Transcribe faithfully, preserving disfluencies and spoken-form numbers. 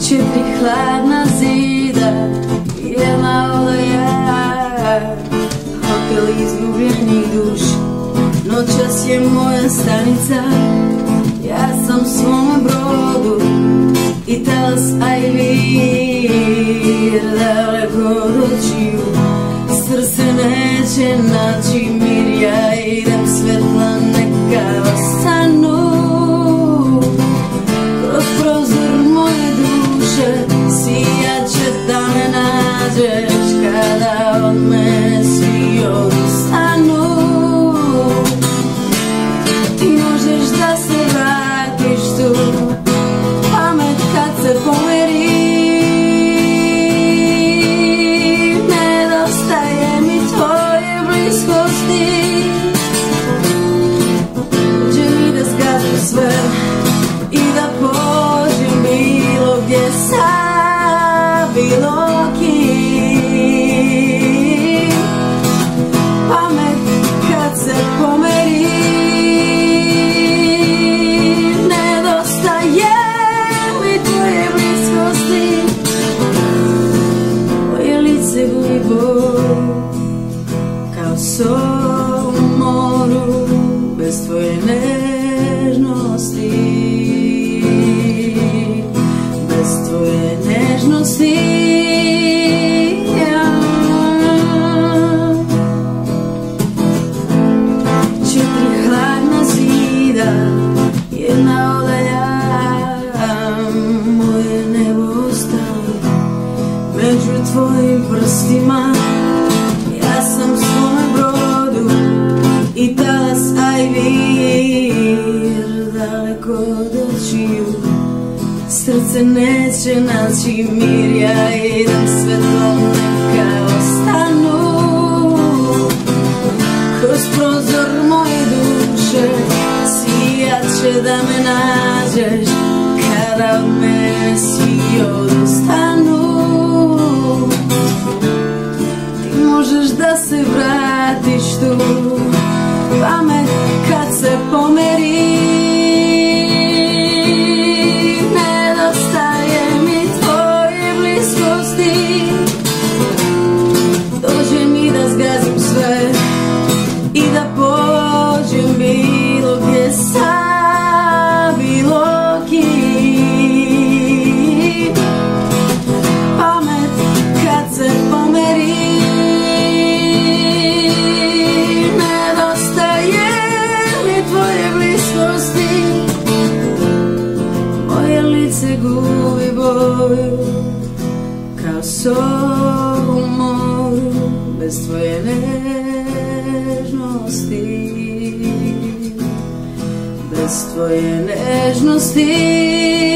Četiri hladna zida, jedna odaja, hotel izgubljenih duša. Noćas je moja stanica, ja sam u svome brodu i talas, a i vir daleko doći. Srce neće naći mir, ja idem, svetla neka ostanu. Kroz prozor moje duše sijat će da me nađeš, kada od mene svi odustanu. Ti možeš da se vratiš tu, pamet kad se pomeri. Nedostaje mi tvoje bliskosti, dođe mi da zgazim sve i da pođem bilo gdje sa bilo kim. Pamet kad se pomeri, nedostaje mi tvoje bliskosti. Moje lice gubi bol kao sol u moru, bez tvoje nežnosti, bez tvoje nežnosti. Četiri hladna zida, jedna odaja, moje nebo ostalo među tvojim prstima. Ja sam u svome brodu i talas, a i vir daleko doćiju. Srce neće naći mir, ja idem, svetlo neka ostanu. Kroz prozor moje duše sijat će da me nađeš, kada od mene svi odustanu. Ti možeš da se vratiš tu, pamet kad se pomeri. Nedostaje mi tvoje bliskosti, dođe mi da zgazim sve i da pođem bilo gdje sa bilo kim. Pamet kad se pomeri, nedostaje mi tvoje bliskosti. Moje lice gubi boju kao sol u moru, bez tvoje nežnosti, bez tvoje nežnosti.